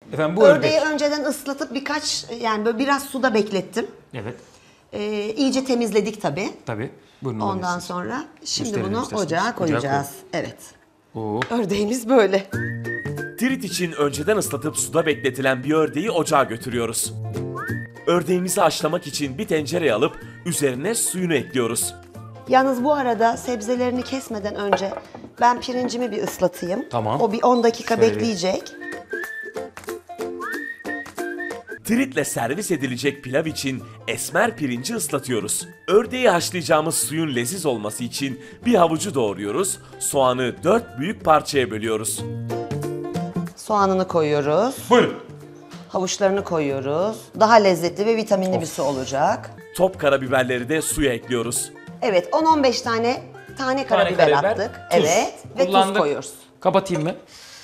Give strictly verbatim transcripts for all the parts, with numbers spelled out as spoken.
Efendim bu Ördeği ördek. önceden ıslatıp birkaç yani böyle biraz suda beklettim. Evet. Ee, iyice temizledik tabii. Tabii. Buyurun Ondan alabilirsiniz. sonra şimdi Gösterelim bunu isterseniz. ocağa Ocağa koyacağız. Evet. Oo. Ördeğimiz böyle. Tirit için önceden ıslatıp suda bekletilen bir ördeği ocağa götürüyoruz. Ördeğimizi haşlamak için bir tencereye alıp üzerine suyunu ekliyoruz. Yalnız bu arada sebzelerini kesmeden önce ben pirincimi bir ıslatayım. Tamam. O bir on dakika Şöyle bir- bekleyecek. Tiritle servis edilecek pilav için esmer pirinci ıslatıyoruz. Ördeği haşlayacağımız suyun leziz olması için bir havucu doğruyoruz, soğanı dört büyük parçaya bölüyoruz. Soğanını koyuyoruz. Buyurun. Havuçlarını koyuyoruz. Daha lezzetli ve vitaminli bir su olacak. Top karabiberleri de suya ekliyoruz. Evet, on on beş tane tane karabiber karabiber, attık. tuz. Evet ve tuz Kullandık. koyuyoruz. Kapatayım mı?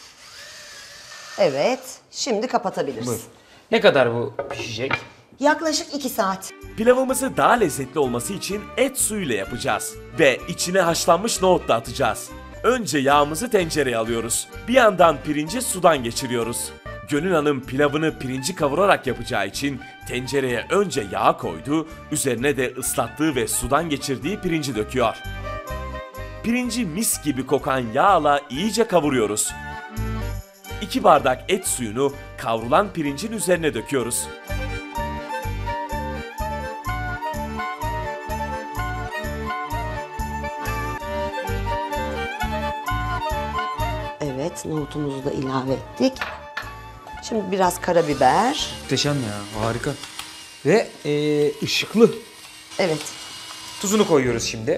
Evet, şimdi kapatabiliriz. Buyurun. Ne kadar bu pişecek? Yaklaşık iki saat. Pilavımızı daha lezzetli olması için et suyuyla yapacağız. Ve içine haşlanmış nohut da atacağız. Önce yağımızı tencereye alıyoruz. Bir yandan pirinci sudan geçiriyoruz. Gönül Hanım pilavını pirinci kavurarak yapacağı için tencereye önce yağ koydu, üzerine de ıslattığı ve sudan geçirdiği pirinci döküyor. Pirinci mis gibi kokan yağla iyice kavuruyoruz. iki bardak et suyunu kavrulan pirincin üzerine döküyoruz. Evet, nohutumuzu da ilave ettik. Şimdi biraz karabiber. Muhteşem ya, harika. Ve ee, ışıklı. Evet. Tuzunu koyuyoruz şimdi.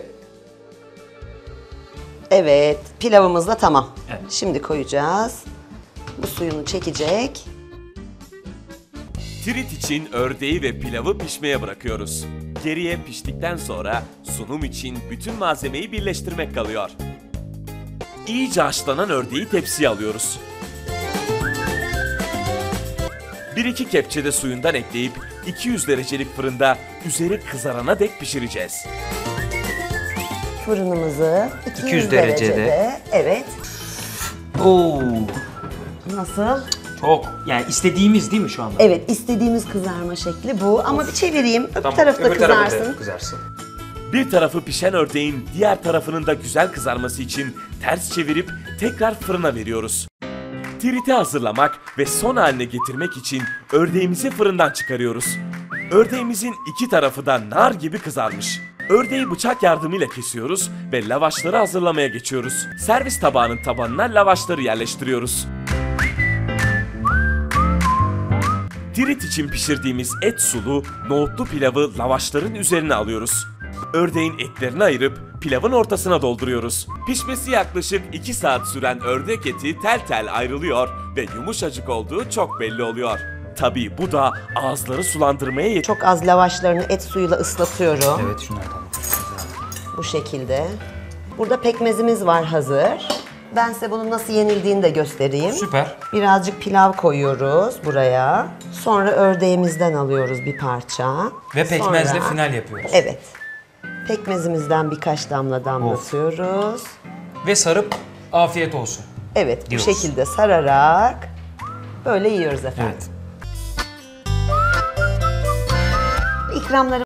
Evet, pilavımız da tamam. Evet. Şimdi koyacağız. Bu suyunu çekecek. Tirit için ördeği ve pilavı pişmeye bırakıyoruz. Geriye piştikten sonra sunum için bütün malzemeyi birleştirmek kalıyor. İyice haşlanan ördeği tepsiye alıyoruz. bir iki kepçede suyundan ekleyip iki yüz derecelik fırında üzeri kızarana dek pişireceğiz. Fırınımızı iki yüz, iki yüz derecede. derecede. Evet. Oo. Nasıl? Çok. Yani istediğimiz değil mi şu anda? Evet, istediğimiz kızarma şekli bu. Ama bir çevireyim, öbür Tamam, tarafta öbür tarafı da kızarsın. kızarsın. Bir tarafı pişen ördeğin diğer tarafının da güzel kızarması için ters çevirip tekrar fırına veriyoruz. Tiriti hazırlamak ve son haline getirmek için ördeğimizi fırından çıkarıyoruz. Ördeğimizin iki tarafı da nar gibi kızarmış. Ördeği bıçak yardımıyla kesiyoruz ve lavaşları hazırlamaya geçiyoruz. Servis tabağının tabanına lavaşları yerleştiriyoruz. Tirit için pişirdiğimiz et sulu, nohutlu pilavı lavaşların üzerine alıyoruz. Ördeğin etlerini ayırıp pilavın ortasına dolduruyoruz. Pişmesi yaklaşık iki saat süren ördek eti tel tel ayrılıyor ve yumuşacık olduğu çok belli oluyor. Tabii bu da ağızları sulandırmaya yetiyor. Çok az lavaşlarını et suyuyla ıslatıyorum. Evet şunlardan. Bu şekilde. Burada pekmezimiz var hazır. Ben size bunun nasıl yenildiğini de göstereyim. Süper. Birazcık pilav koyuyoruz buraya. Sonra ördeğimizden alıyoruz bir parça. Ve pekmezle Sonra- final yapıyoruz. Evet. Pekmezimizden birkaç damla damlatıyoruz. Ve sarıp afiyet olsun. Evet, bu Diyoruz. şekilde sararak böyle yiyoruz efendim. Evet. İkramları